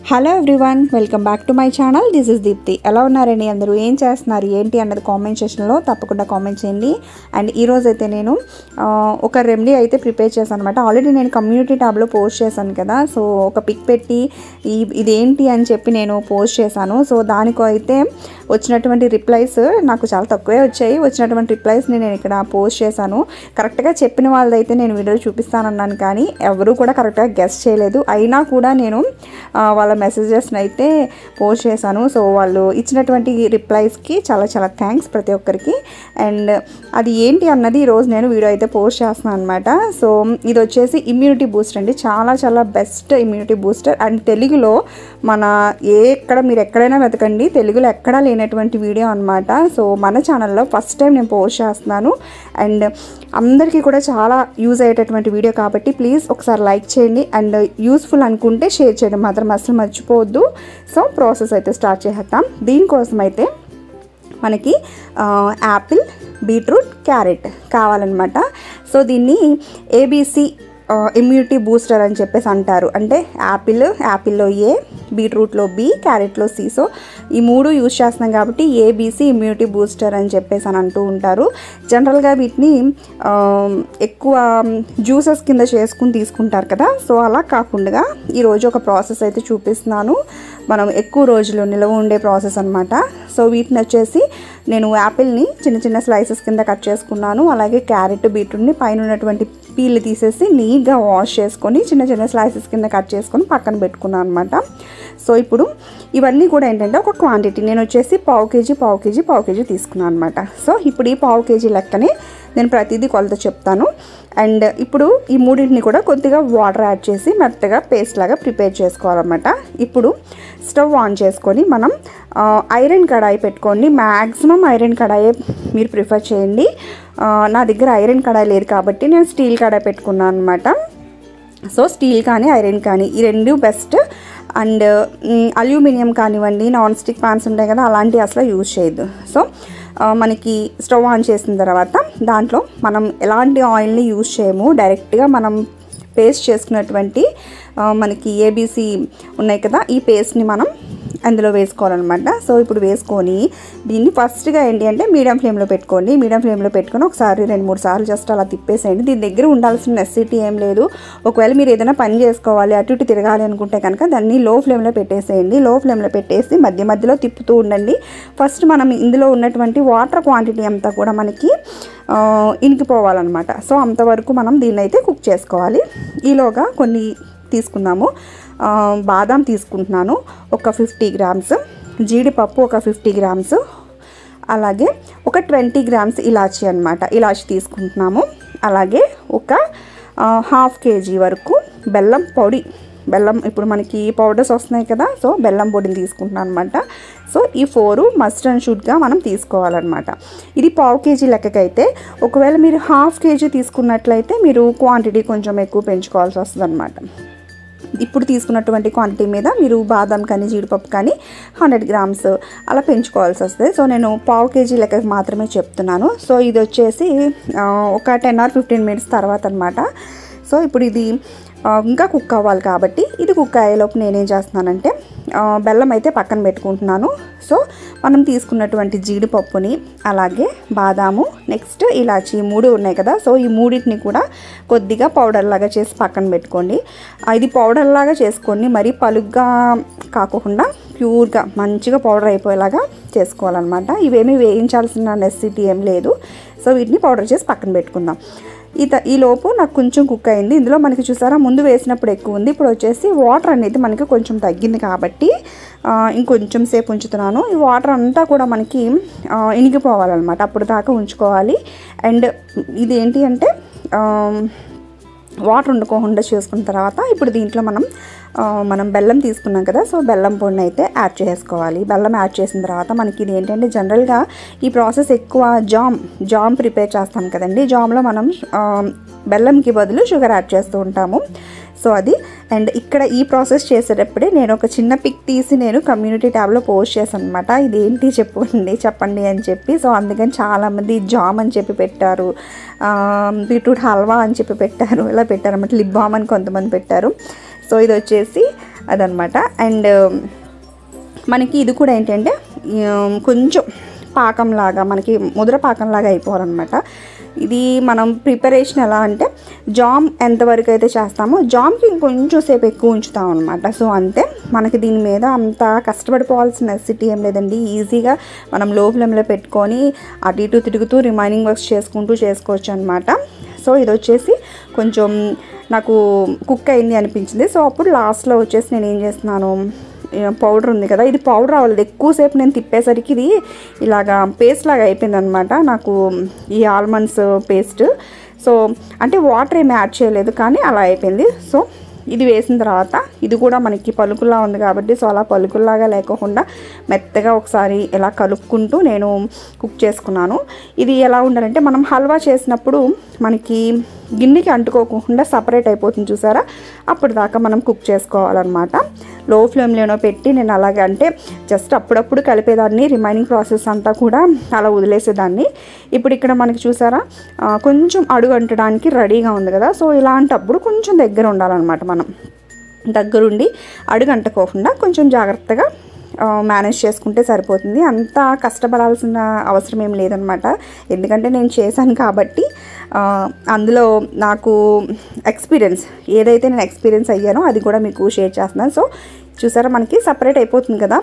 Hello everyone, welcome back to my channel. This is Deepthi. ఎలా ఉన్నారండి అందరూ? ఏం చేస్తున్నారు ఏంటి అన్నది కామెంట్ సెక్షన్లో తప్పకుండా కామెంట్ చేయండి. అండ్ ఈరోజు అయితే నేను ఒక రెమెడీ అయితే ప్రిపేర్ చేశాను అనమాట. ఆల్రెడీ నేను కమ్యూనిటీ ట్యాబ్లో పోస్ట్ చేశాను కదా, సో ఒక పిక్ పెట్టి ఇదేంటి అని చెప్పి నేను పోస్ట్ చేశాను. సో దానికో అయితే వచ్చినటువంటి రిప్లైస్ నాకు చాలా తక్కువే వచ్చాయి. వచ్చినటువంటి రిప్లైస్ని నేను ఇక్కడ పోస్ట్ చేశాను. కరెక్ట్గా చెప్పిన వాళ్ళదైతే నేను వీడియో చూపిస్తానన్నాను, కానీ ఎవరు కూడా కరెక్ట్గా గెస్ చేయలేదు. అయినా కూడా నేను వాళ్ళ మెసేజెస్ని అయితే పోస్ట్ చేశాను. సో వాళ్ళు ఇచ్చినటువంటి రిప్లైస్కి చాలా చాలా థ్యాంక్స్ ప్రతి ఒక్కరికి. అండ్ అది ఏంటి అన్నది ఈరోజు నేను వీడియో అయితే పోస్ట్ చేస్తున్నాను అనమాట. సో ఇది వచ్చేసి ఇమ్యూనిటీ బూస్టర్ అండి. చాలా చాలా బెస్ట్ ఇమ్యూనిటీ బూస్టర్. అండ్ తెలుగులో మీరు ఎక్కడైనా వెతకండి, తెలుగులో ఎక్కడా లేనటువంటి వీడియో అనమాట. సో మన ఛానల్లో ఫస్ట్ టైం నేను పోస్ట్ చేస్తున్నాను. అండ్ అందరికీ కూడా చాలా యూజ్ అయ్యేటటువంటి వీడియో కాబట్టి ప్లీజ్ ఒకసారి లైక్ చేయండి. అండ్ యూస్ఫుల్ అనుకుంటే షేర్ చేయడం మాత్రం అసలు మర్చిపోవద్దు. సో ప్రాసెస్ అయితే స్టార్ట్ చేసేద్దాం. దీనికోసం అయితే మనకి యాపిల్, బీట్రూట్, క్యారెట్ కావాలన్నమాట. సో దీన్ని ఏబీసీ ఇమ్యూనిటీ బూస్టర్ అని చెప్పేసి అంటారు. అంటే యాపిల్లో ఏ, బీట్రూట్లో బి, క్యారెట్లో సి. సో ఈ మూడు యూజ్ చేస్తున్నాం కాబట్టి ఏబీసీ ఇమ్యూనిటీ బూస్టర్ అని చెప్పేసి అని అంటూ ఉంటారు. జనరల్గా వీటిని ఎక్కువ జ్యూసెస్ కింద చేసుకుని తీసుకుంటారు కదా. సో అలా కాకుండా ఈరోజు ఒక ప్రాసెస్ అయితే చూపిస్తున్నాను. మనం ఎక్కువ రోజులు నిల్వ ఉండే ప్రాసెస్ అనమాట. సో వీటిని వచ్చేసి నేను యాపిల్ని చిన్న చిన్న స్లైసెస్ కింద కట్ చేసుకున్నాను. అలాగే క్యారెట్, బీట్రూట్ని పైన ఉన్నటువంటి పీల్ తీసేసి నీట్గా వాష్ చేసుకొని చిన్న చిన్న స్లైసెస్ కింద కట్ చేసుకొని పక్కన పెట్టుకున్నాను అనమాట. సో ఇప్పుడు ఇవన్నీ కూడా ఏంటంటే ఒక క్వాంటిటీ నేను వచ్చేసి పావు కేజీ తీసుకున్నాను అనమాట. సో ఇప్పుడు ఈ పావు కేజీ లెక్కనే నేను ప్రతిదీ కొలత చెప్తాను. అండ్ ఇప్పుడు ఈ మూడింటిని కూడా కొద్దిగా వాటర్ యాడ్ చేసి మెత్తగా పేస్ట్ లాగా ప్రిపేర్ చేసుకోవాలన్నమాట. ఇప్పుడు స్టవ్ ఆన్ చేసుకొని మనం ఐరన్ కడాయి పెట్టుకోండి. మ్యాక్సిమం ఐరన్ కడాయి మీరు ప్రిఫర్ చేయండి. నా దగ్గర ఐరన్ కడాయి లేదు కాబట్టి నేను స్టీల్ కడాయి పెట్టుకున్నాను అనమాట. సో స్టీల్ కానీ ఐరన్ కానీ ఈ రెండు బెస్ట్. అండ్ అల్యూమినియం కానివ్వండి, నాన్ స్టిక్ ప్యాన్స్ ఉంటాయి కదా, అలాంటివి అసలు యూజ్ చేయొద్దు. సో మనకి స్టవ్ ఆన్ చేసిన తర్వాత దాంట్లో మనం ఎలాంటి ఆయిల్ని యూజ్ చేయము. డైరెక్ట్గా మనం పేస్ట్ చేసుకున్నటువంటి మనకి ఏబీసీ ఉన్నాయి కదా, ఈ పేస్ట్ని మనం అందులో వేసుకోవాలన్నమాట. సో ఇప్పుడు వేసుకొని దీన్ని ఫస్ట్గా ఏంటి అంటే మీడియం ఫ్లేమ్లో పెట్టుకోండి. మీడియం ఫ్లేమ్లో పెట్టుకొని ఒకసారి 2-3 సార్లు జస్ట్ అలా తిప్పేసేయండి. దీని దగ్గర ఉండాల్సిన నెసెసిటీ ఏం లేదు. ఒకవేళ మీరు ఏదైనా పని చేసుకోవాలి, అటు ఇటు తిరగాలి అనుకుంటే కనుక దాన్ని లో ఫ్లేమ్లో పెట్టేసేయండి. లో ఫ్లేమ్లో పెట్టేసి మధ్య మధ్యలో తిప్పుతూ ఉండండి. ఫస్ట్ మనం ఇందులో ఉన్నటువంటి వాటర్ క్వాంటిటీ అంతా కూడా మనకి ఇనికిపోవాలన్నమాట. సో అంతవరకు మనం దీన్ని అయితే కుక్ చేసుకోవాలి. ఈలోగా కొన్ని తీసుకుందాము. బాదాం తీసుకుంటున్నాను ఒక 50 గ్రామ్స్, జీడిపప్పు ఒక 50 గ్రామ్స్, అలాగే ఒక 20 గ్రామ్స్ ఇలాచీ అనమాట, ఇలాచీ తీసుకుంటున్నాము. అలాగే ఒక ½ కేజీ వరకు బెల్లం పొడి. బెల్లం ఇప్పుడు మనకి పౌడర్స్ వస్తున్నాయి కదా, సో బెల్లం పొడిని తీసుకుంటున్నాను అనమాట. సో ఈ 4 మస్ట్ అండ్ షుడ్గా మనం తీసుకోవాలన్నమాట. ఇది పావు కేజీ లెక్కకైతే. ఒకవేళ మీరు ½ కేజీ తీసుకున్నట్లయితే మీరు క్వాంటిటీ కొంచెం ఎక్కువ పెంచుకోవాల్సి వస్తుంది అనమాట. ఇప్పుడు తీసుకున్నటువంటి క్వాంటిటీ మీద మీరు బాదం కానీ జీడిపప్పు కానీ 100 గ్రామ్స్ అలా పెంచుకోవాల్సి వస్తుంది. సో నేను పావు కేజీ లెక్కకి మాత్రమే చెప్తున్నాను. సో ఇది వచ్చేసి ఒక 10 or 15 మినిట్స్ తర్వాత అనమాట. సో ఇప్పుడు ఇది ఇంకా కుక్ అవ్వాలి కాబట్టి ఇది కుక్ అయ్యేలోపు నేనేం చేస్తున్నానంటే బెల్లం అయితే పక్కన పెట్టుకుంటున్నాను. సో మనం తీసుకున్నటువంటి జీడిపప్పుని, అలాగే బాదాము, నెక్స్ట్ ఇలాచి 3 ఉన్నాయి కదా, సో ఈ మూడింటిని కూడా కొద్దిగా పౌడర్ లాగా చేసి పక్కన పెట్టుకోండి. ఇది పౌడర్ లాగా చేసుకొని మరీ పలుగ్గా కాకుండా ప్యూర్గా మంచిగా పౌడర్ అయిపోయేలాగా చేసుకోవాలన్నమాట. ఇవేమీ వేయించాల్సిన నెసెసిటీ ఏం లేదు. సో వీటిని పౌడర్ చేసి పక్కన పెట్టుకుందాం. ఈ లోపు నాకు కొంచెం కుక్ అయింది. ఇందులో మనకి చూసారా ముందు వేసినప్పుడు ఎక్కువ ఉంది, ఇప్పుడు వచ్చేసి వాటర్ అనేది మనకి కొంచెం తగ్గింది కాబట్టి ఇంకొంచెం సేపు ఉంచుతున్నాను. ఈ వాటర్ అంతా కూడా మనకి ఇనిగిపోవాలన్నమాట, అప్పుడు దాకా ఉంచుకోవాలి. అండ్ ఇది ఏంటి అంటే వాటర్ ఉండకుండా చేసుకున్న తర్వాత ఇప్పుడు దీంట్లో మనం బెల్లం తీసుకున్నాం కదా, సో బెల్లం పొడిని అయితే యాడ్ చేసుకోవాలి. బెల్లం యాడ్ చేసిన తర్వాత మనకి ఇది ఏంటంటే జనరల్గా ఈ ప్రాసెస్ ఎక్కువ జామ్ ప్రిపేర్ చేస్తాం కదండి. జామ్లో మనం బెల్లంకి బదులు షుగర్ యాడ్ చేస్తూ ఉంటాము. సో అది. అండ్ ఇక్కడ ఈ ప్రాసెస్ చేసేటప్పుడే నేను ఒక చిన్న పిక్ తీసి నేను కమ్యూనిటీ ట్యాబ్లో పోస్ట్ చేశాను అనమాట. ఇదేంటి చెప్పండి అని చెప్పి. సో అందుకని చాలామంది జామ్ అని చెప్పి పెట్టారు, బీట్రూట్ హల్వా అని చెప్పి పెట్టారు, ఇలా పెట్టారన్నమాట. లిప్ బామ్ అని కొంతమంది పెట్టారు. సో ఇది వచ్చేసి అదనమాట. అండ్ మనకి ఇది కూడా ఏంటంటే కొంచెం పాకంలాగా, మనకి ముద్ర పాకంలాగా అయిపోవాలన్నమాట. ఇది మనం ప్రిపరేషన్ ఎలా అంటే జామ్ ఎంతవరకు అయితే చేస్తామో జామ్కి ఇంకొంచెం సేపు ఎక్కువ ఉంచుతాం అనమాట. సో అంతే, మనకి దీని మీద అంత కష్టపడిపోవాల్సిన నెసెసిటీ ఏం లేదండి. ఈజీగా మనం లో ఫ్లేమ్లో పెట్టుకొని అటు ఇటు తిరుగుతూ రిమైనింగ్ వర్క్స్ చేసుకుంటూ చేసుకోవచ్చు అనమాట. సో ఇది వచ్చేసి కొంచెం నాకు కుక్ అయింది అనిపించింది. సో అప్పుడు లాస్ట్లో వచ్చేసి నేను ఏం చేస్తున్నాను, పౌడర్ ఉంది కదా, ఇది పౌడర్ అవ్వలేదు, ఎక్కువసేపు నేను తిప్పేసరికి ఇది ఇలాగా పేస్ట్ లాగా అయిపోయింది అనమాట నాకు, ఈ ఆల్మండ్స్ పేస్ట్. సో అంటే వాటర్ ఏమి యాడ్ చేయలేదు కానీ అలా అయిపోయింది. సో ఇది వేసిన తర్వాత ఇది కూడా మనకి పలుకుల్లా ఉంది కాబట్టి, సో అలా పలుకుల్లాగా లేకుండా మెత్తగా ఒకసారి ఇలా కలుపుకుంటూ నేను కుక్ చేసుకున్నాను. ఇది ఎలా ఉండాలంటే మనం హల్వా చేసినప్పుడు మనకి గిన్నెకి అంటుకోకుండా సపరేట్ అయిపోతుంది చూసారా, అప్పుడు దాకా మనం కుక్ చేసుకోవాలన్నమాట. లో ఫ్లేమ్లోనో పెట్టి నేను అలాగే అంటే జస్ట్ అప్పుడప్పుడు కలిపేదాన్ని, రిమైనింగ్ ప్రాసెస్ అంతా కూడా అలా వదిలేసేదాన్ని. ఇప్పుడు ఇక్కడ మనకి చూసారా కొంచెం అడుగు అంటడానికి రెడీగా ఉంది కదా. సో ఇలాంటప్పుడు కొంచెం దగ్గర ఉండాలన్నమాట, మనం దగ్గరుండి అడుగు అంటుకోకుండా కొంచెం జాగ్రత్తగా మేనేజ్ చేసుకుంటే సరిపోతుంది. అంత కష్టపడాల్సిన అవసరం ఏం లేదనమాట, ఎందుకంటే నేను చేశాను కాబట్టి అందులో నాకు ఎక్స్పీరియన్స్, ఏదైతే నేను ఎక్స్పీరియన్స్ అయ్యానో అది కూడా మీకు షేర్ చేస్తున్నాను. సో చూసారా మనకి సపరేట్ అయిపోతుంది కదా,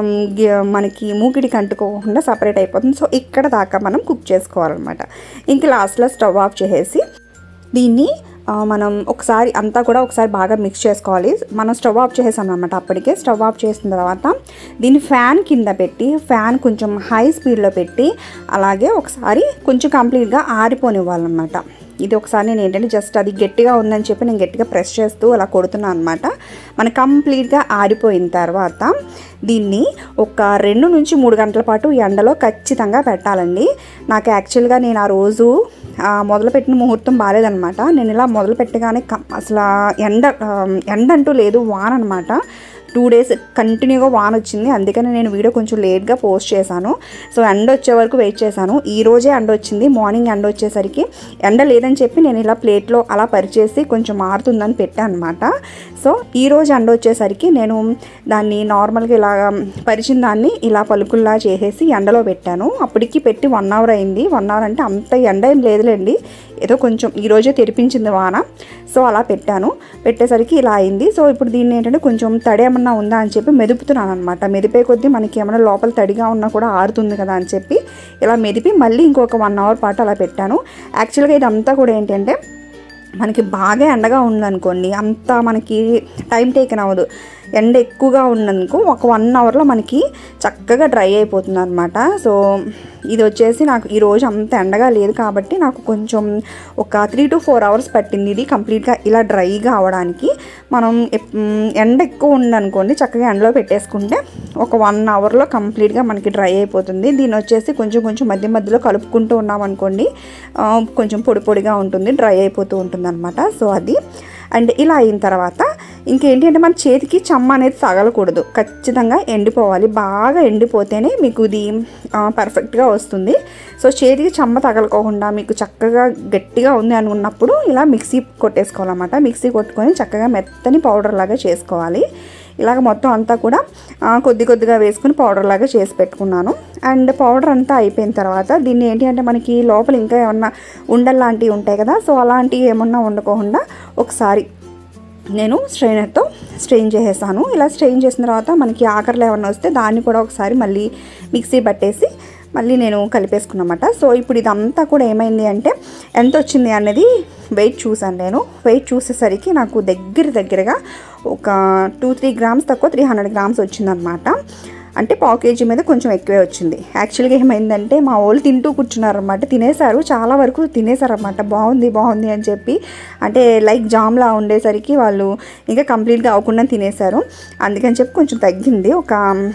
మనకి మూకిడికి అంటుకోకుండా సపరేట్ అయిపోతుంది. సో ఇక్కడ దాకా మనం కుక్ చేసుకోవాలన్నమాట. ఇంక లాస్ట్లో స్టవ్ ఆఫ్ చేసేసి దీన్ని మనం ఒకసారి అంతా కూడా ఒకసారి బాగా మిక్స్ చేసుకోవాలి. మనం స్టవ్ ఆఫ్ చేసేసాం అనమాట. అప్పటికే స్టవ్ ఆఫ్ చేసిన తర్వాత దీన్ని ఫ్యాన్ కింద పెట్టి, ఫ్యాన్ కొంచెం హై స్పీడ్లో పెట్టి అలాగే ఒకసారి కొంచెం కంప్లీట్గా ఆరిపోనివ్వాలన్నమాట. ఇది ఒకసారి నేను ఏంటంటే జస్ట్ అది గట్టిగా ఉందని చెప్పి నేను గట్టిగా ప్రెస్ చేస్తూ అలా కొడుతున్నాను అనమాట. మనకు కంప్లీట్గా ఆరిపోయిన తర్వాత దీన్ని ఒక 2 నుంచి 3 గంటల పాటు ఎండలో ఖచ్చితంగా పెట్టాలండి. నాకు యాక్చువల్గా నేను ఆ రోజు మొదలుపెట్టిన ముహూర్తం బాగాలేదనమాట. నేను ఇలా మొదలు పెట్టగానే అసలు ఎండ అంటూ లేదు, వాన అనమాట. 2 days కంటిన్యూగా వాన వచ్చింది, అందుకని నేను వీడియో కొంచెం లేట్గా పోస్ట్ చేశాను. సో ఎండ వచ్చే వరకు వెయిట్ చేశాను. ఈ రోజే ఎండ వచ్చింది, మార్నింగ్ ఎండ వచ్చేసరికి ఎండ లేదని చెప్పి నేను ఇలా ప్లేట్లో అలా పరిచేసి కొంచెం మారుతుందని పెట్టాను అనమాట. సో ఈరోజు ఎండ వచ్చేసరికి నేను దాన్ని నార్మల్గా ఇలా పరిచిన దాన్ని ఇలా పలుకుల్లా చేసేసి ఎండలో పెట్టాను. అప్పటికి పెట్టి 1 hour అయింది. 1 hour అంటే అంత ఎండ ఏం లేదులేండి, ఏదో కొంచెం ఈరోజే తెరిపించింది వాన. సో అలా పెట్టేసరికి ఇలా అయింది. సో ఇప్పుడు దీన్ని ఏంటంటే కొంచెం తడి ఏమన్నా ఉందా అని చెప్పి మెదుపుతున్నాను అనమాట. మెదిపే కొద్దీ మనకి ఏమైనా లోపల తడిగా ఉన్నా కూడా ఆరుతుంది కదా అని చెప్పి ఇలా మెదిపి మళ్ళీ ఇంకొక 1 hour పాటు అలా పెట్టాను. యాక్చువల్గా ఇదంతా కూడా ఏంటంటే మనకి బాగా ఎండగా ఉందనుకోండి అంత మనకి టైం టేకెన్ అవ్వదు. ఎండ ఎక్కువగా ఉన్నందుకు ఒక 1 hourలో మనకి చక్కగా డ్రై అయిపోతుంది అనమాట. సో ఇది వచ్చేసి నాకు ఈరోజు అంత ఎండగా లేదు కాబట్టి నాకు కొంచెం ఒక 3 to 4 hours పట్టింది ఇది కంప్లీట్గా ఇలా డ్రైగా అవ్వడానికి. మనం ఎండ ఎక్కువ ఉందనుకోండి చక్కగా ఎండలో పెట్టేసుకుంటే ఒక 1 hourలో కంప్లీట్గా మనకి డ్రై అయిపోతుంది. దీన్ని వచ్చేసి కొంచెం మధ్య మధ్యలో కలుపుకుంటూ ఉన్నామనుకోండి కొంచెం పొడి పొడిగా ఉంటుంది, డ్రై అయిపోతూ ఉంటుంది అనమాట. సో అది అండ్ ఇలా అయిన తర్వాత ఇంకేంటి అంటే మన చేతికి చెమ్మ అనేది తగలకూడదు, ఖచ్చితంగా ఎండిపోవాలి. బాగా ఎండిపోతేనే మీకు ఇది పర్ఫెక్ట్గా వస్తుంది. సో చేతికి చెమ్మ తగలకోకుండా మీకు చక్కగా గట్టిగా ఉంది అనుకున్నప్పుడు ఇలా మిక్సీ కొట్టేసుకోవాలన్నమాట. మిక్సీ కొట్టుకొని చక్కగా మెత్తని పౌడర్ లాగా చేసుకోవాలి. ఇలాగ మొత్తం అంతా కూడా కొద్దిగా వేసుకుని పౌడర్ లాగా చేసి పెట్టుకున్నాను. అండ్ పౌడర్ అంతా అయిపోయిన తర్వాత దీన్ని ఏంటి అంటే మనకి లోపల ఇంకా ఏమన్నా ఉండల్లాంటివి ఉంటాయి కదా, సో అలాంటివి ఏమన్నా ఉండకోకుండా ఒకసారి నేను స్ట్రైనర్తో స్ట్రెయిన్ చేసేసాను. ఇలా స్ట్రెయిన్ చేసిన తర్వాత మనకి ఆఖరిలో ఏమన్నా వస్తే దాన్ని కూడా ఒకసారి మళ్ళీ మిక్సీ పట్టేసి మళ్ళీ నేను కలిపేసుకున్నమాట. సో ఇప్పుడు ఇదంతా కూడా ఏమైంది అంటే ఎంత వచ్చింది అనేది వెయిట్ చూసాను. నేను వెయిట్ చూసేసరికి నాకు దగ్గరగా ఒక 2-3 grams తక్కువ 300 grams వచ్చిందనమాట. అంటే 1/4 kg మీద కొంచెం ఎక్కువే వచ్చింది. యాక్చువల్గా ఏమైందంటే మా వాళ్ళు తింటూ కూర్చున్నారన్నమాట, తినేశారు, చాలా వరకు తినేశారన్నమాట. బాగుంది అని చెప్పి, అంటే లైక్ జామ్లా ఉండేసరికి వాళ్ళు ఇంకా కంప్లీట్గా అవ్వకుండా తినేశారు. అందుకని చెప్పి కొంచెం తగ్గింది, ఒక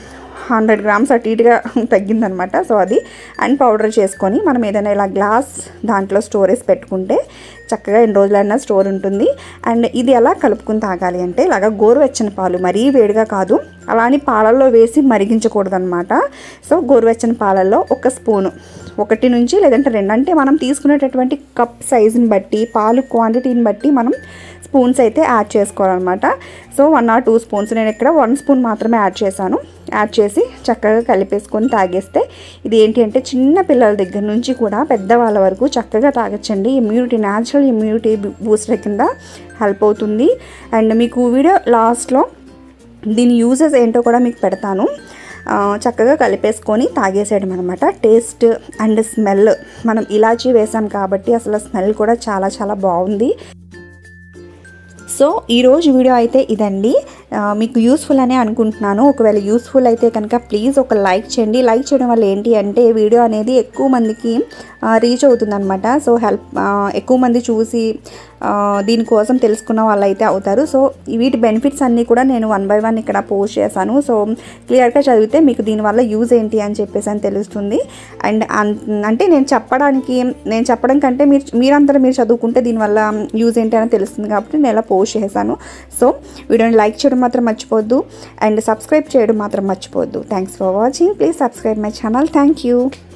100 grams అటు ఇటుగా తగ్గిందనమాట. సో అది అండ్ పౌడర్ చేసుకొని మనం ఏదైనా ఇలా గ్లాస్ దాంట్లో స్టోరేజ్ పెట్టుకుంటే చక్కగా ఎన్ని రోజులైనా స్టోర్ ఉంటుంది. అండ్ ఇది ఎలా కలుపుకుని తాగాలి అంటే ఇలాగా గోరువెచ్చని పాలు, మరీ వేడిగా కాదు, అలానే పాలల్లో వేసి మరిగించకూడదనమాట. సో గోరువెచ్చని పాలల్లో 1 స్పూను, 1 నుంచి లేదంటే 2, అంటే మనం తీసుకునేటటువంటి కప్ సైజుని బట్టి పాలు క్వాంటిటీని బట్టి మనం స్పూన్స్ అయితే యాడ్ చేసుకోవాలన్నమాట. సో 1 or 2 స్పూన్స్, నేను ఇక్కడ 1 స్పూన్ మాత్రమే యాడ్ చేశాను. యాడ్ చేసి చక్కగా కలిపేసుకొని తాగేస్తే ఇది ఏంటి అంటే చిన్న పిల్లల దగ్గర నుంచి కూడా పెద్దవాళ్ళ వరకు చక్కగా తాగొచ్చండి. ఇమ్యూనిటీ, న్యాచురల్ ఇమ్యూనిటీ బూస్టర్ కింద హెల్ప్ అవుతుంది. అండ్ మీకు వీడియో లాస్ట్లో దీని యూజెస్ ఏంటో కూడా మీకు పెడతాను. చక్కగా కలిపేసుకొని తాగేసేయడం అనమాట. టేస్ట్ అండ్ స్మెల్, మనం ఇలాచీ వేసాం కాబట్టి అసలు స్మెల్ కూడా చాలా చాలా బాగుంది. సో ఈరోజు వీడియో అయితే ఇదండి. మీకు యూస్ఫుల్ అనే అనుకుంటున్నాను. ఒకవేళ యూస్ఫుల్ అయితే కనుక ప్లీజ్ ఒక లైక్ చేయండి. లైక్ చేయడం వల్ల ఏంటి అంటే వీడియో అనేది ఎక్కువ మందికి రీచ్ అవుతుందన్నమాట. సో ఎక్కువ మంది చూసి దీనికోసం తెలుసుకున్న వాళ్ళు అయితే అవుతారు. సో వీటి బెనిఫిట్స్ అన్నీ కూడా నేను 1 by 1 ఇక్కడ పోస్ట్ చేశాను. సో క్లియర్గా చదివితే మీకు దీనివల్ల యూజ్ ఏంటి అని చెప్పేసి అని తెలుస్తుంది. అండ్ అంటే నేను చెప్పడం కంటే మీరంతా మీరు చదువుకుంటే దీనివల్ల యూజ్ ఏంటి అని తెలుస్తుంది కాబట్టి నేను ఇలా పోస్ట్ చేశాను. సో వీడియోని లైక్ చేయడం మాత్రం మర్చిపోవద్దు అండ్ సబ్స్క్రైబ్ చేయడం మాత్రం మర్చిపోవద్దు. Thanks for watching. Please subscribe my channel. Thank you.